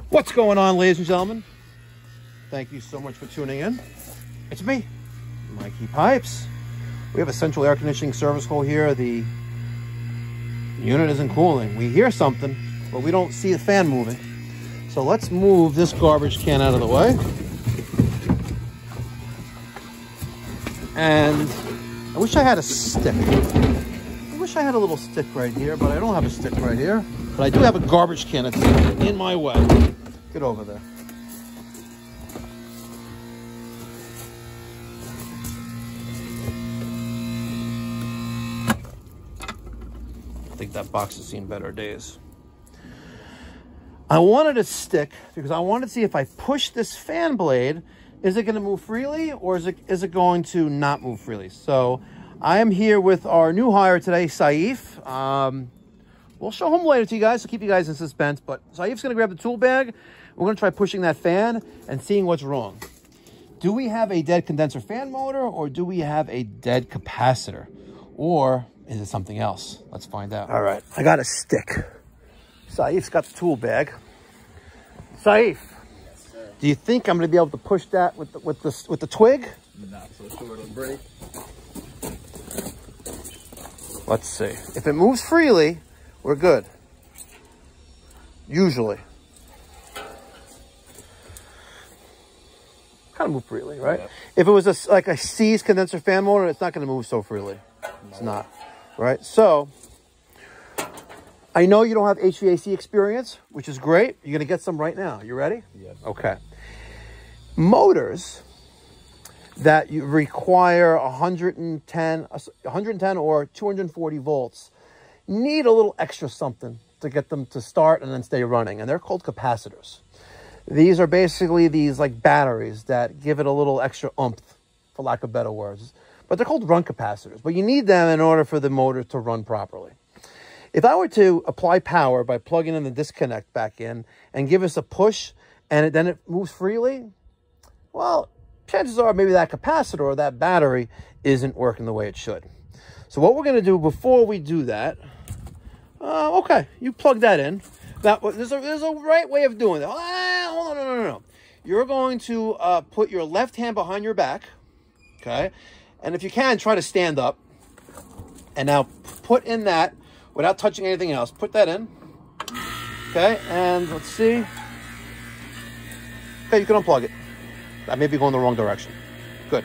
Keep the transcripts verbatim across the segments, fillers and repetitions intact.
What's going on, ladies and gentlemen? Thank you so much for tuning in. It's me, Mikey Pipes. We have a central air conditioning service hole here. The unit isn't cooling. We hear something, but we don't see the fan moving. So let's move this garbage can out of the way. And I wish I had a stick. I wish I had a little stick right here, but I don't have a stick right here. But I do have a garbage can that's in my way. Get over there. I think that box has seen better days. I wanted a stick because I wanted to see if I push this fan blade, is it going to move freely or is it is it going to not move freely? So I am here with our new hire today, Saif. Um, we'll show him later to you guys to keep you guys in suspense. But Saif's going to grab the tool bag. We're going to try pushing that fan and seeing what's wrong. Do we have a dead condenser fan motor or do we have a dead capacitor? Or is it something else? Let's find out. All right, I got a stick. Saif's got the tool bag. Saif, yes, do you think I'm going to be able to push that with the, with the, with the twig? Not so sure it'll break. Let's see. If it moves freely, we're good. Usually. Kind of move freely, right? Yeah. If it was a, like a seized condenser fan motor, it's not going to move so freely. No. It's not, right? So, I know you don't have H V A C experience, which is great. You're going to get some right now. You ready? Yes. Okay. Motors that you require one hundred ten, one hundred ten or two hundred forty volts need a little extra something to get them to start and then stay running. And they're called capacitors. These are basically these like batteries that give it a little extra oomph, for lack of better words. But they're called run capacitors. But you need them in order for the motor to run properly. If I were to apply power by plugging in the disconnect back in and give us a push and it, then it moves freely, well, chances are maybe that capacitor or that battery isn't working the way it should. So what we're going to do before we do that, uh, okay, you plug that in. Now, there's a, there's a right way of doing that. Ah, hold on, no, no, no, no. You're going to uh, put your left hand behind your back, okay? And if you can, try to stand up. And now put in that, without touching anything else, put that in. Okay, and let's see. Okay, you can unplug it. I may be going the wrong direction. Good.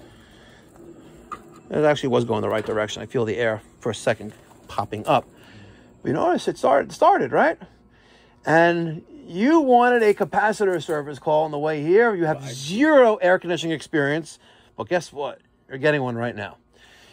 It actually was going the right direction. I feel the air for a second popping up. But you notice it started, started, right? And you wanted a capacitor service call on the way here. You have zero air conditioning experience. But guess what? You're getting one right now.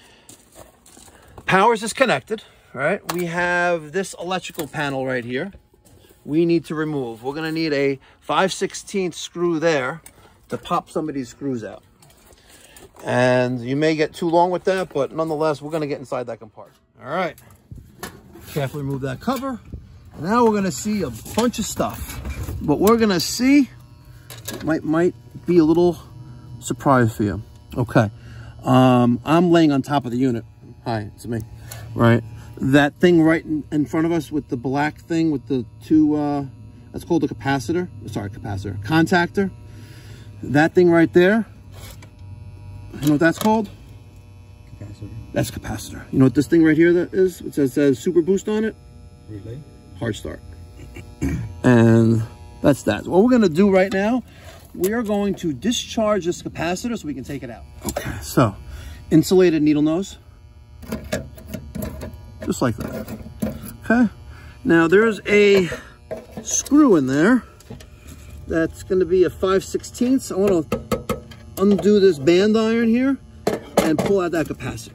Power is disconnected. Right, we have this electrical panel right here. We need to remove. We're going to need a five sixteenths screw there to pop some of these screws out. And you may get too long with that, but nonetheless, we're going to get inside that compartment. All right. Carefully remove that cover. Now we're going to see a bunch of stuff. But we're going to see might might be a little surprise for you. Okay. Um, I'm laying on top of the unit. Hi, it's me. Right. That thing right in, in front of us with the black thing with the two, uh, that's called a capacitor. Sorry, capacitor. Contactor. That thing right there. You know what that's called? Capacitor. That's capacitor. You know what this thing right here that is? It says, says super boost on it. Relay. Hard start. And that's that. What we're going to do right now, we are going to discharge this capacitor so we can take it out. Okay, so insulated needle nose. Just like that. Okay. Now there's a screw in there. That's going to be a five sixteenths. I want to undo this band iron here and pull out that capacitor.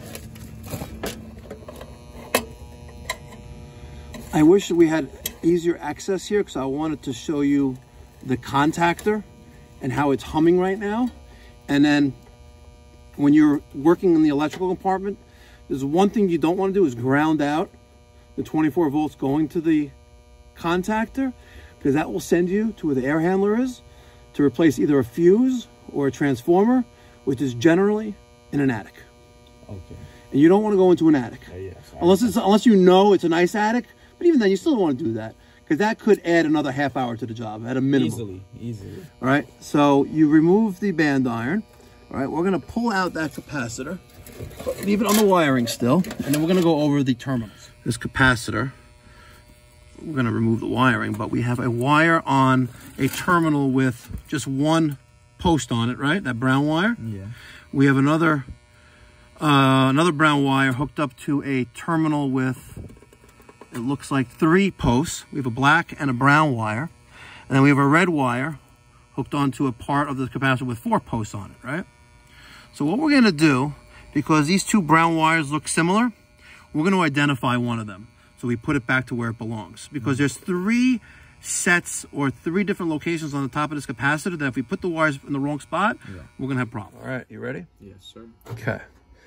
I wish that we had easier access here because I wanted to show you the contactor and how it's humming right now. And then when you're working in the electrical compartment, there's one thing you don't want to do is ground out the twenty-four volts going to the contactor, because that will send you to where the air handler is to replace either a fuse or a transformer, which is generally in an attic. Okay. And you don't want to go into an attic. Uh, yes, unless it's unless you know it's a nice attic, but even then you still don't want to do that. because that could add another half hour to the job at a minimum. Easily, easily. All right, so you remove the band iron. All right, we're gonna pull out that capacitor, but leave it on the wiring still, and then we're gonna go over the terminals. This capacitor, we're gonna remove the wiring, but we have a wire on a terminal with just one post on it, right? That brown wire. Yeah. We have another uh, another brown wire hooked up to a terminal with, it looks like three posts. We have a black and a brown wire, and then we have a red wire hooked onto a part of the capacitor with four posts on it, right? So what we're gonna do, because these two brown wires look similar, we're gonna identify one of them. So we put it back to where it belongs, because there's three sets or three different locations on the top of this capacitor that if we put the wires in the wrong spot, yeah, we're gonna have problems. All right, you ready? Yes, sir. Okay.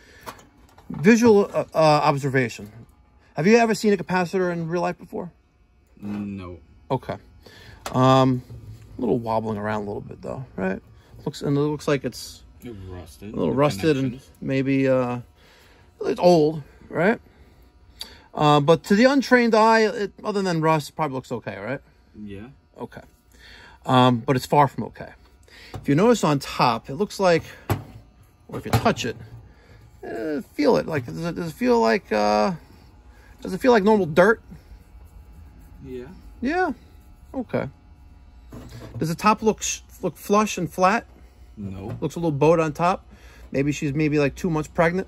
Visual uh, uh, observation. Have you ever seen a capacitor in real life before? No. Okay. Um, a little wobbling around a little bit though, right? Looks and it looks like it's rusted. A little rusted and maybe uh, it's old, right? Uh, but to the untrained eye, it, other than rust, it probably looks okay, right? Yeah. Okay. Um, but it's far from okay. If you notice on top, it looks like, or if you touch it, eh, feel it. Like, does it, does it feel like, uh, does it feel like normal dirt? Yeah. Yeah. Okay. Does the top look look flush and flat? No. Looks a little bowed on top. Maybe she's maybe like two months pregnant.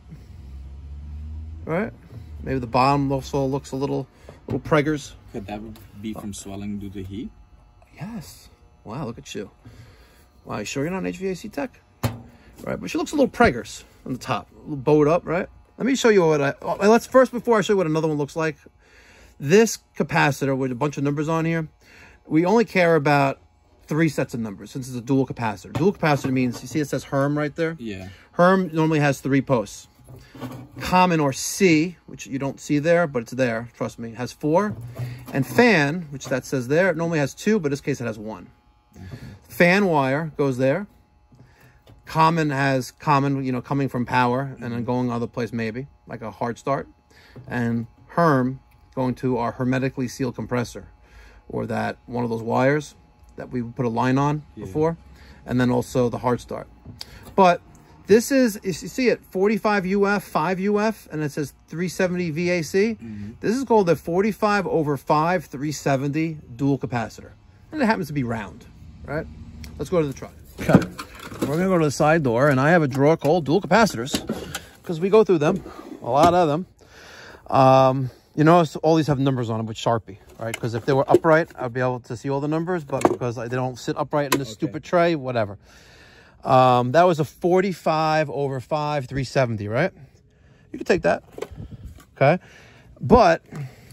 Right? Maybe the bottom also looks a little, little preggers. Could that be from swelling due to heat? Yes. Wow, look at you. Wow, you sure you're not an H V A C tech? Right, but she looks a little preggers on the top, a little bowed up, right? Let me show you what I, oh, let's first, before I show you what another one looks like, this capacitor with a bunch of numbers on here, we only care about three sets of numbers since it's a dual capacitor. Dual capacitor means, you see it says Herm right there? Yeah. Herm normally has three posts. Common or C, which you don't see there, but it's there, trust me, has four. And fan, which that says there, it normally has two, but in this case it has one. Fan wire goes there. Common has common, you know, coming from power and then going other place maybe, like a hard start. And Herm going to our hermetically sealed compressor, or that one of those wires that we put a line on yeah. before, and then also the hard start. But this is, you see it, forty-five U F, five U F, and it says three seventy V A C. Mm-hmm. This is called the forty-five over five three seventy dual capacitor. And it happens to be round, right? Let's go to the truck. Okay. We're going to go to the side door, and I have a drawer called dual capacitors, because we go through them, a lot of them. Um, you notice all these have numbers on them with Sharpie, right? Because if they were upright, I'd be able to see all the numbers, but because they don't sit upright in this okay. stupid tray, whatever. Um, that was a forty-five over five, three seventy, right? You can take that, okay? But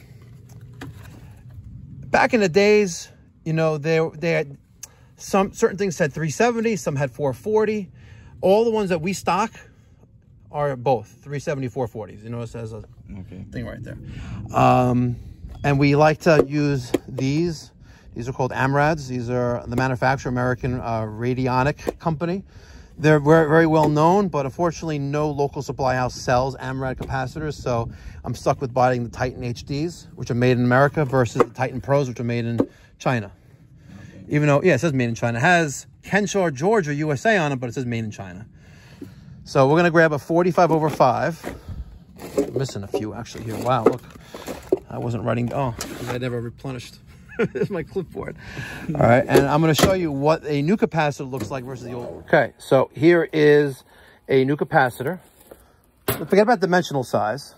back in the days, you know, they, they had some certain things had three seventy, some had four forty. All the ones that we stock are both three seventy, four forties. You notice there's a okay. thing right there. Um, and we like to use these. These are called AMRADs. These are the manufacturer, American uh, Radionic Company. They're very, very well known, but unfortunately no local supply house sells AMRAD capacitors, so I'm stuck with buying the Titan H Ds, which are made in America, versus the Titan Pros, which are made in China. Okay. Even though, yeah, it says made in China. It has Kenshaw, Georgia, U S A on it, but it says made in China. So we're going to grab a forty-five over five. I'm missing a few, actually, here. Wow, look. I wasn't writing. Oh, because I never replenished. There's my clipboard. All right, and I'm going to show you what a new capacitor looks like versus the old one. Okay, so here is a new capacitor. Forget about dimensional size.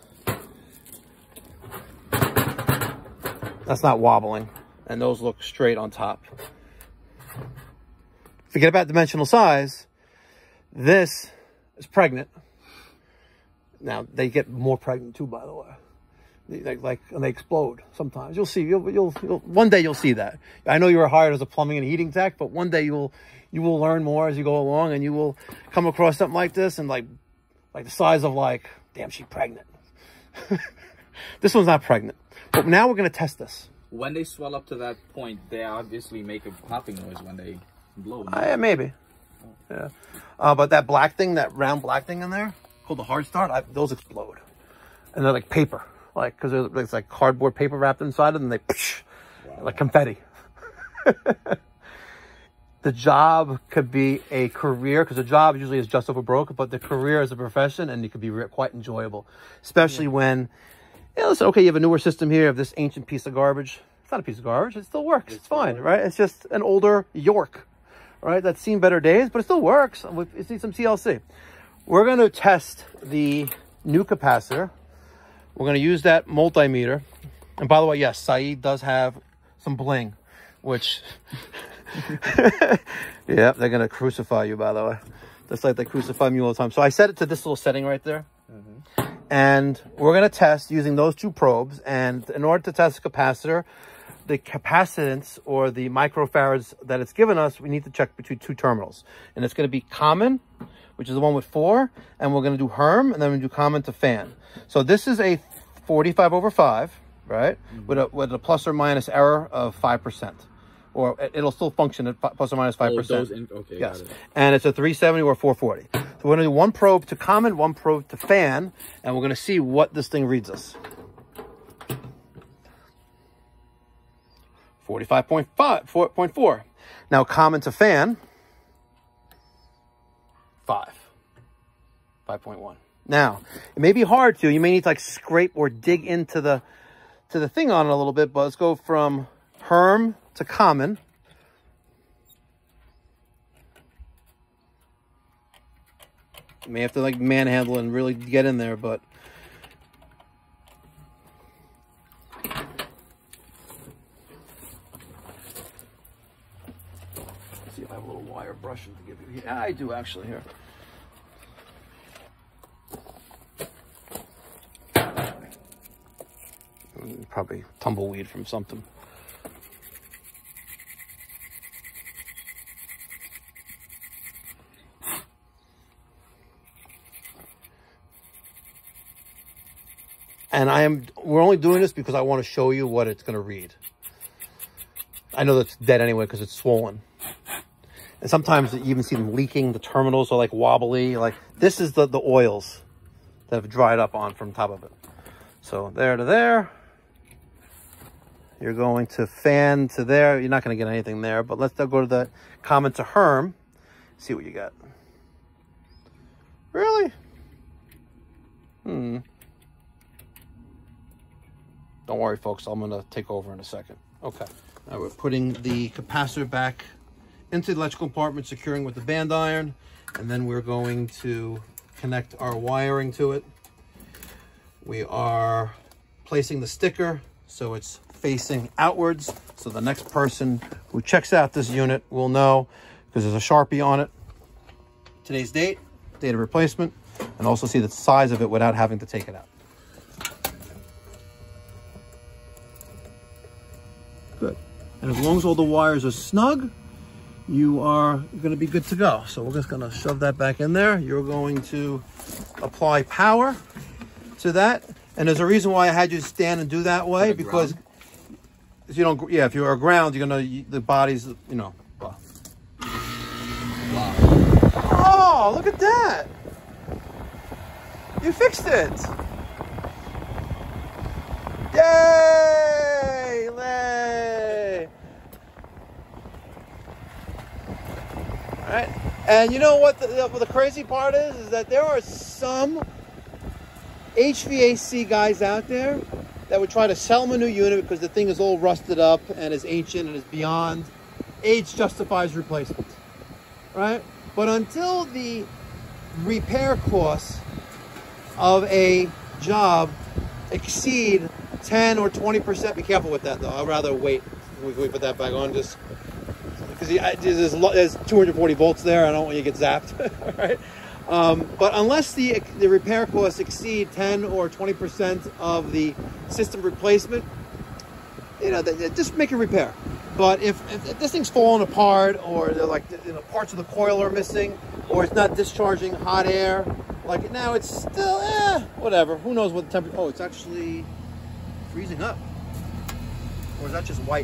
That's not wobbling, and those look straight on top. Forget about dimensional size. This is pregnant. Now, they get more pregnant too, by the way. Like, like, and they explode sometimes. You'll see. You'll, you'll, you'll, one day you'll see that. I know you were hired as a plumbing and heating tech, but one day you'll, you will learn more as you go along, and you will come across something like this, and like, like the size of like, damn, she's pregnant. This one's not pregnant. But now we're going to test this. When they swell up to that point, they obviously make a popping noise when they blow. Uh, yeah, maybe. Oh. Yeah. Uh, but that black thing, that round black thing in there, called the hard start, I, those explode, and they're like paper. Like, because it's like cardboard paper wrapped inside of them, and they, wow. like confetti. The job could be a career, because the job usually is just over broke, but the career is a profession, and it could be re quite enjoyable, especially yeah. when, you know, listen, okay, you have a newer system here of this ancient piece of garbage. It's not a piece of garbage. It still works. It's, it's fine, right? It's just an older York, right? That's seen better days, but it still works. It needs some T L C. We're going to test the new capacitor. We're going to use that multimeter. And by the way, yes, Saif does have some bling, which... Yeah, they're gonna crucify you, by the way, just like they crucify me all the time. So I set it to this little setting right there. Mm-hmm. And we're gonna test using those two probes. And in order to test the capacitor, the capacitance or the microfarads that it's given us, we need to check between two terminals. And it's gonna be common, which is the one with four, and we're gonna do Herm, and then we do common to fan. So this is a forty-five over five, right? Mm-hmm. With a with a plus or minus error of five percent. Or it'll still function at plus or minus five percent. Oh, okay, yes. Got it. And it's a three seventy or four forty. So we're going to do one probe to common, one probe to fan, and we're going to see what this thing reads us. forty-five point five, four point four. Now common to fan, five. five point one. Now, it may be hard to, you may need to like scrape or dig into the, to the thing on it a little bit, but let's go from Herm to common. You may have to like manhandle and really get in there, but let's see if I have a little wire brushing to give you. Yeah, I do actually here. Probably tumbleweed from something. And I am, we're only doing this because I want to show you what it's going to read. I know that's dead anyway because it's swollen. And sometimes you even see them leaking. The terminals are like wobbly. Like this is the, the oils that have dried up on from top of it. So there to there. You're going to fan to there. You're not going to get anything there, but let's go to the common to Herm. See what you got. Really? Hmm. Don't worry, folks. I'm going to take over in a second. Okay. Now we're putting the capacitor back into the electrical compartment, securing with the band iron, and then we're going to connect our wiring to it. We are placing the sticker so it's facing outwards, so the next person who checks out this unit will know, because there's a Sharpie on it, today's date, date of replacement, and also see the size of it without having to take it out. Good. And as long as all the wires are snug, you are going to be good to go. So we're just going to shove that back in there. You're going to apply power to that. And there's a reason why I had you stand and do that way, because if you don't, yeah, if you're aground, you're going to, the body's, you know. Well. Wow. Oh, look at that. You fixed it. Yay! Lay! All right. And you know what the, the, the crazy part is? Is that there are some H V A C guys out there that would try to sell them a new unit because the thing is all rusted up and is ancient and is beyond age justifies replacement, right? But until the repair costs of a job exceed ten or twenty percent, be careful with that though. I'd rather wait. We put that back on just because there's, there's two hundred forty volts there. I don't want you to get zapped, all right? Um, but unless the, the repair costs exceed ten or twenty percent of the system replacement, you know, they, they just make a repair. But if, if, if this thing's falling apart, or they're like, you know, parts of the coil are missing, or it's not discharging hot air, like now it's still, eh, whatever. Who knows what the temperature, oh, it's actually freezing up. Or is that just white?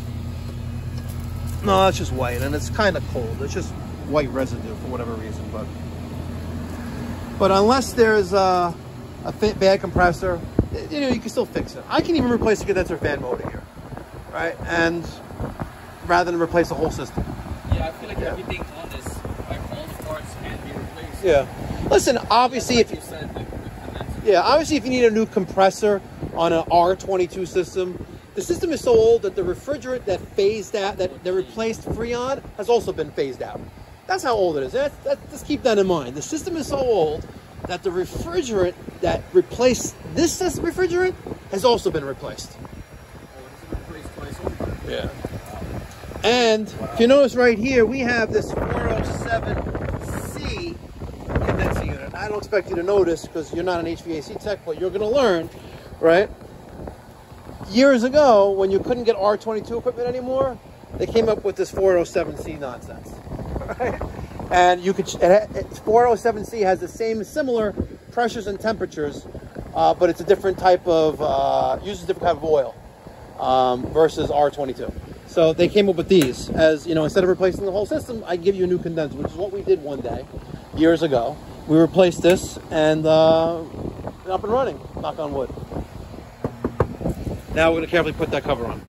No, that's just white, and it's kind of cold. It's just white residue for whatever reason, but but unless there's a, a bad compressor, you know, you can still fix it. I can even replace the condenser fan motor here. right? And rather than replace the whole system. Yeah, I feel like yeah. everything on this, like all the parts can be replaced. Yeah. Listen, obviously, like if you said, the, the yeah, obviously, if you need a new compressor on an R twenty-two system, the system is so old that the refrigerant that phased out, that they replaced Freon, has also been phased out. That's how old it is. That's, that's, just keep that in mind. The system is so old that the refrigerant that replaced this refrigerant has also been replaced. Yeah. And if you notice right here, we have this four oh seven C condenser unit. I don't expect you to notice because you're not an H V A C tech, but you're going to learn, right? Years ago, when you couldn't get R twenty-two equipment anymore, they came up with this four oh seven C nonsense. Right? And you could, four oh seven C has the same similar pressures and temperatures, uh, but it's a different type of, uh, uses a different type of oil um, versus R twenty-two. So they came up with these as, you know, instead of replacing the whole system, I give you a new condenser, which is what we did one day, years ago. We replaced this and uh, up and running, knock on wood. Now we're going to carefully put that cover on.